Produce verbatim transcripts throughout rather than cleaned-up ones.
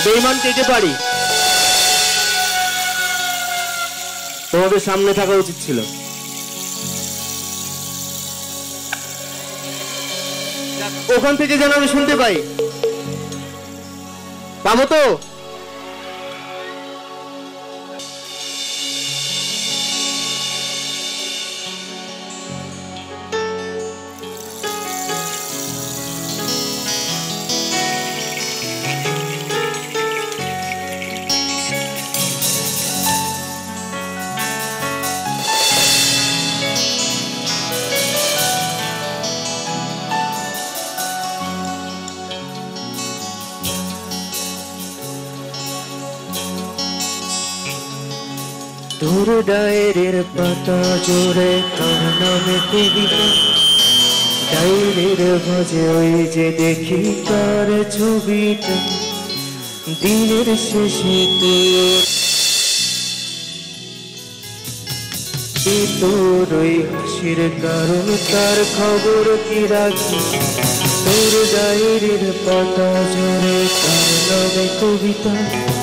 বেঈমান কে কে পারি? তোমাদের সামনে থাকা উচিত ছিল। ওখান থেকে যেন আমি শুনতে পাই। পাবো তো? তোর ডায়েরির পাতা জোরে তোর নামে কবিতা, ডায়েরির ভাজে ওই যে দেখি তার ছবিটা, দিনের শেষে তোর ওই হাসির কারণ তার খবর কি রাখি। তোর ডায়েরির পাতা জোরে তার নামে কবিতা,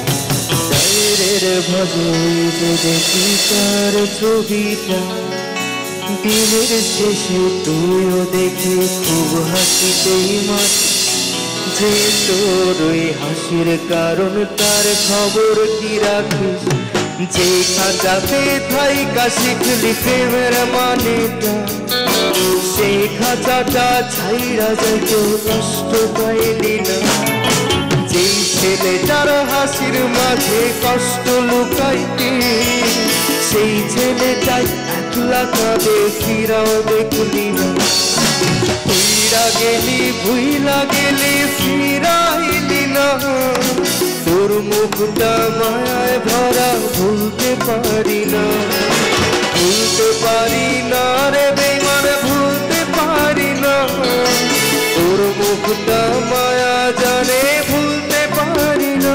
ভাজে যে দেখি তার ছবিটা, দিনের শেষে তুইও দেখি খুব হাসিতেই মাটি, যে তোর ওই হাসির কারণ তার খবর কি রাখিস। যে খাঁচাতে থাইকা শিখলি প্রেমের মানেটা, সেই খাঁচাটা ছাইরা যায় কেউ কষ্ট পাইলি না। যেই ছেলেটার হাসির মাঝে কষ্ট লুকাইতে, সেই ছেলেটাই একলা কাঁদে ফিরাও দেখলি না। ফিরা গেলি ভুইলা গেলি ফিরাইলি না, তোর মুখটা মায়ায় ভরা ভুলতে পারি না। ভুলতে পারি না রে বেঈমান, ভুলতে পারি না। তোর মুখটা মায়া জানে ভুলতে পারি না।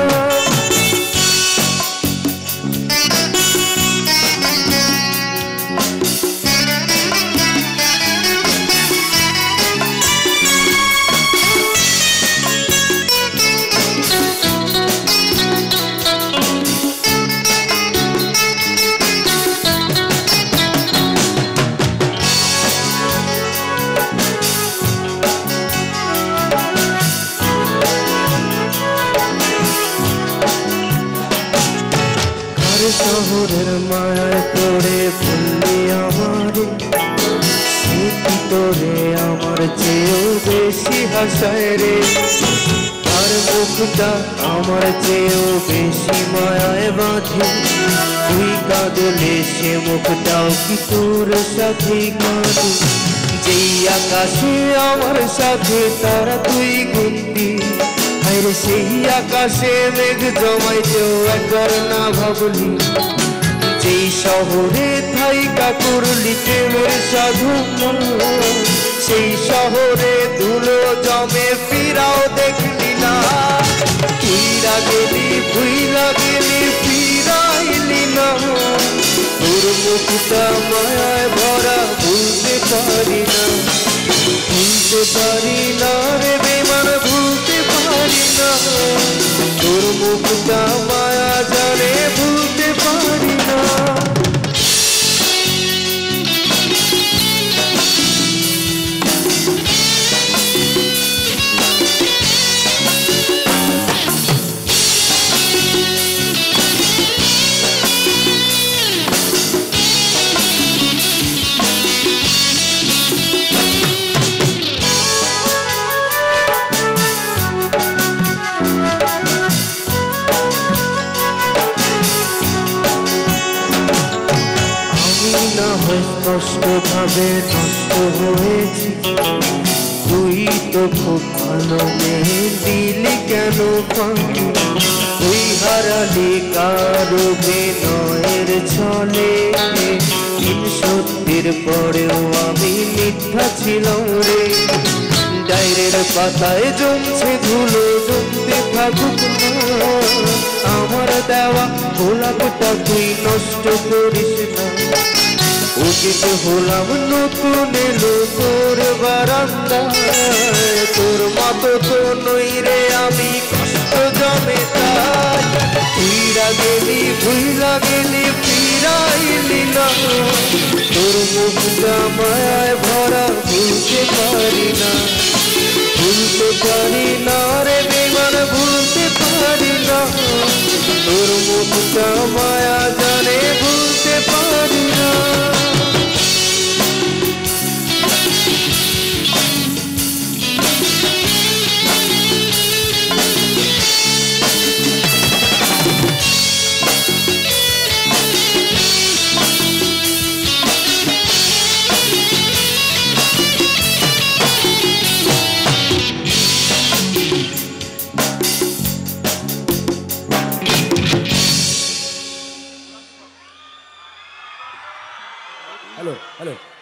শহরের মায়ায় তোরে ভুললি আমারে, স্মৃতি তোরে আমার চেয়েও বেশি হাসায় রে। আর মুখটা আমার চেয়েও বেশি মায়ায় বাঁধে, তুই কাঁদলে সে মুখটাও কি তোর সাথে কাঁদে। যেই আকাশে আমার সাথে তারা তুই গুনতি, আরে সেই আকাশে মেঘ জমাইতেও একবার না ভাবলি। যেই শহরে থাইকা করলি প্রেমের সাধনা, সেই শহরে ধুলো জমে ফিরাও দেখলি না। ফিরা গেলি ভুইলা গেলি ফিরাইলি না, তোর মুখটা মায়ায় ভরা ভুলতে পারি না। ভুলতে পারি না রে বেঈমান, ভুলতে পারি না। তোর মুখটা মায়া জানে ভুলতে পারি না। কষ্ট ভাবে নষ্ট হয়েছি, তুই তো খুব ভালো মেয়ে দিলি কেন পাখি। তুই হারালি কারো বিনয়ের ছলে, দিন সত্যির পরেও আমি মিথ্যা ছিলাম রে। ডায়েরির পাতায় জমছে ধুলো, জমতে থাকুক না। আমার দেওয়া গোলাপটা তুই নষ্ট করিস না। উচিত হলাম নতুন এলো তোর বারান্দায়, তোর মতো তো নই রে আমি কষ্ট জমে তাই। ফিরা গেলি ভুইলা গেলি ফিরাইলি না, তোর মুখটা মায়ায় ভরা ভুলতে পারি না, ভুলতে পারি না রে বেমান ভুলতে পারি না, তোর মুখটা মায়া জানে ভুলতে পারি না। Hello, hello.